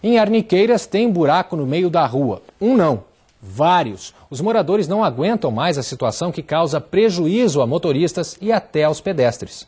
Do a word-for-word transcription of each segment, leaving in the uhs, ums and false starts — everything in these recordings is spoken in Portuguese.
Em Arniqueiras tem buraco no meio da rua. Um não, vários. Os moradores não aguentam mais a situação que causa prejuízo a motoristas e até aos pedestres.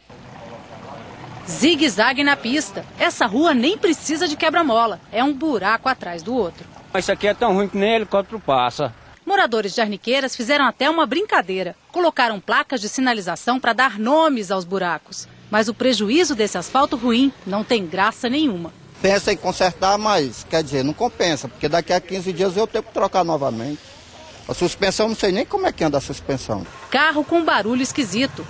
Zigue-zague na pista. Essa rua nem precisa de quebra-mola. É um buraco atrás do outro. Isso aqui é tão ruim que nem helicóptero passa. Moradores de Arniqueiras fizeram até uma brincadeira. Colocaram placas de sinalização para dar nomes aos buracos. Mas o prejuízo desse asfalto ruim não tem graça nenhuma. Pensa em consertar, mas, quer dizer, não compensa, porque daqui a quinze dias eu tenho que trocar novamente. A suspensão, não sei nem como é que anda a suspensão. Carro com barulho esquisito.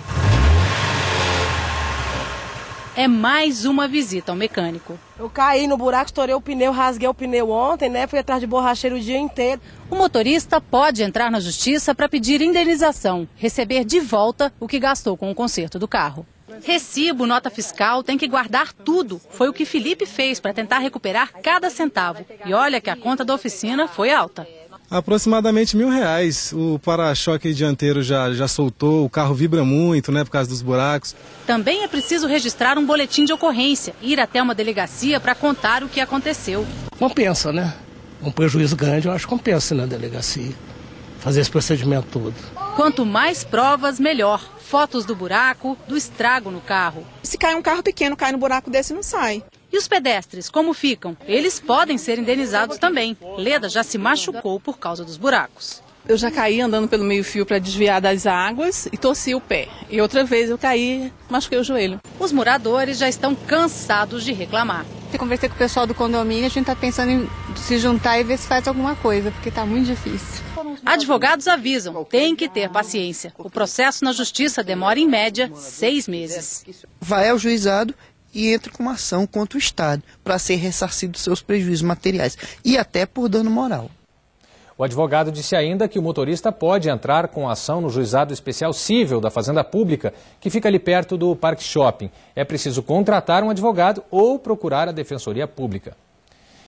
É mais uma visita ao mecânico. Eu caí no buraco, estourei o pneu, rasguei o pneu ontem, né? Fui atrás de borracheiro o dia inteiro. O motorista pode entrar na justiça para pedir indenização, receber de volta o que gastou com o conserto do carro. Recibo, nota fiscal, tem que guardar tudo. Foi o que Felipe fez para tentar recuperar cada centavo. E olha que a conta da oficina foi alta. Aproximadamente mil reais. O para-choque dianteiro já, já soltou, o carro vibra muito, né, por causa dos buracos. Também é preciso registrar um boletim de ocorrência, ir até uma delegacia para contar o que aconteceu. Compensa, né? Um prejuízo grande, eu acho que compensa na delegacia fazer esse procedimento todo. Quanto mais provas, melhor. Fotos do buraco, do estrago no carro. Se cai um carro pequeno, cai no buraco desse e não sai. E os pedestres, como ficam? Eles podem ser indenizados também. Leda já se machucou por causa dos buracos. Eu já caí andando pelo meio-fio para desviar das águas e torci o pé. E outra vez eu caí, machuquei o joelho. Os moradores já estão cansados de reclamar. Eu conversei com o pessoal do condomínio, a gente está pensando em se juntar e ver se faz alguma coisa, porque está muito difícil. Advogados avisam, tem que ter paciência. O processo na justiça demora, em média, seis meses. Vai ao juizado e entra com uma ação contra o Estado para ser ressarcido dos seus prejuízos materiais e até por dano moral. O advogado disse ainda que o motorista pode entrar com ação no Juizado Especial Cível da Fazenda Pública, que fica ali perto do Parque Shopping. É preciso contratar um advogado ou procurar a Defensoria Pública.